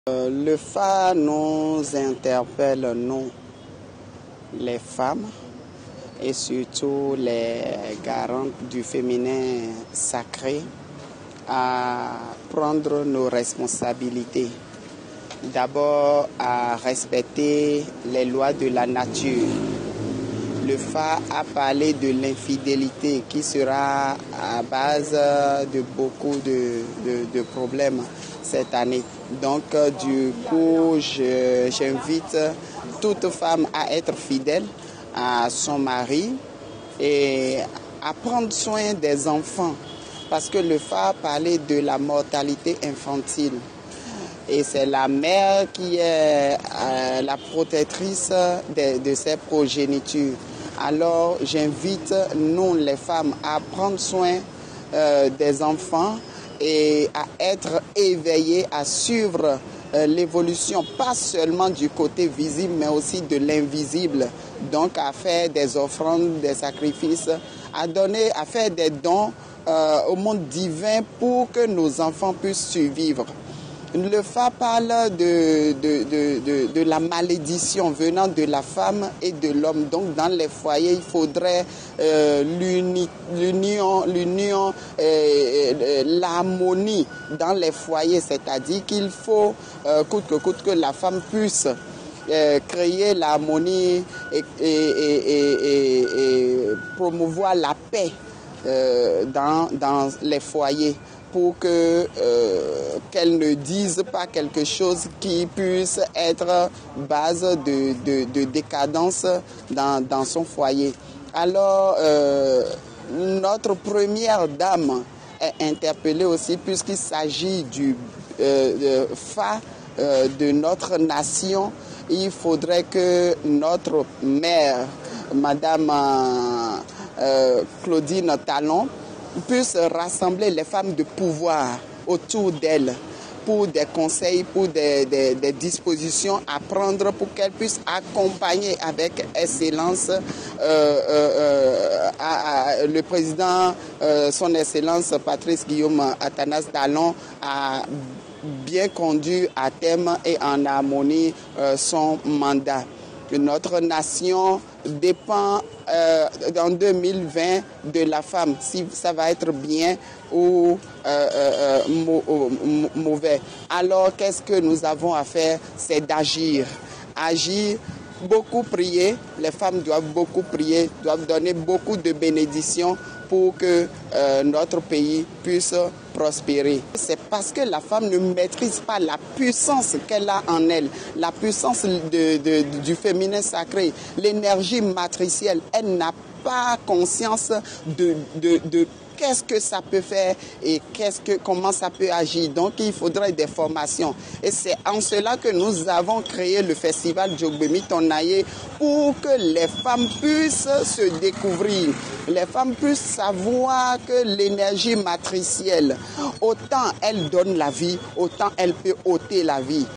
Le phare nous interpelle, nous, les femmes, et surtout les garantes du féminin sacré, à prendre nos responsabilités. D'abord, à respecter les lois de la nature. Le phare a parlé de l'infidélité qui sera à base de beaucoup de problèmes cette année. Donc, du coup, j'invite toute femme à être fidèle à son mari et à prendre soin des enfants. Parce que le phare parlait de la mortalité infantile. Et c'est la mère qui est la protectrice de ses progénitures. Alors, j'invite nous, les femmes, à prendre soin des enfants et à être éveillées, à suivre l'évolution, pas seulement du côté visible, mais aussi de l'invisible. Donc, à faire des offrandes, des sacrifices, à donner, à faire des dons au monde divin pour que nos enfants puissent survivre. Le phare parle de la malédiction venant de la femme et de l'homme. Donc, dans les foyers, il faudrait l'union, l'harmonie dans les foyers. C'est-à-dire qu'il faut, coûte que coûte, que la femme puisse créer l'harmonie et promouvoir la paix dans les foyers, pour que qu'elle ne dise pas quelque chose qui puisse être base de décadence dans son foyer. Alors, notre première dame est interpellée aussi, puisqu'il s'agit du phare de notre nation. Il faudrait que notre mère, Madame Claudine Talon, puisse rassembler les femmes de pouvoir autour d'elle pour des conseils, pour des dispositions à prendre, pour qu'elles puissent accompagner avec excellence le président, son excellence Patrice Guillaume Athanas Talon, a bien conduit à terme et en harmonie son mandat. Notre nation dépend en 2020 de la femme, si ça va être bien ou mauvais. Alors, qu'est-ce que nous avons à faire? C'est d'agir. Agir, beaucoup prier. Les femmes doivent beaucoup prier, doivent donner beaucoup de bénédictions pour que notre pays puisse prospérer. C'est parce que la femme ne maîtrise pas la puissance qu'elle a en elle, la puissance du féminin sacré, l'énergie matricielle. Elle n'a pas conscience de qu'est-ce que ça peut faire et comment ça peut agir. Donc, il faudrait des formations. Et c'est en cela que nous avons créé le festival Djogbemi Tonaye, pour que les femmes puissent se découvrir. Les femmes puissent savoir que l'énergie matricielle, autant elle donne la vie, autant elle peut ôter la vie.